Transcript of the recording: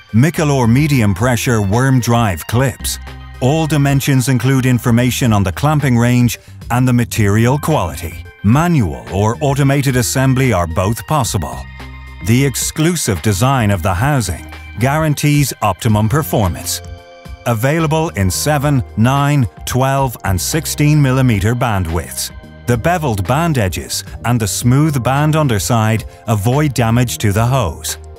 Mikalor medium pressure worm drive clips. All dimensions include information on the clamping range and the material quality. Manual or automated assembly are both possible. The exclusive design of the housing guarantees optimum performance. Available in 7, 9, 12 and 16 mm bandwidths. The beveled band edges and the smooth band underside avoid damage to the hose.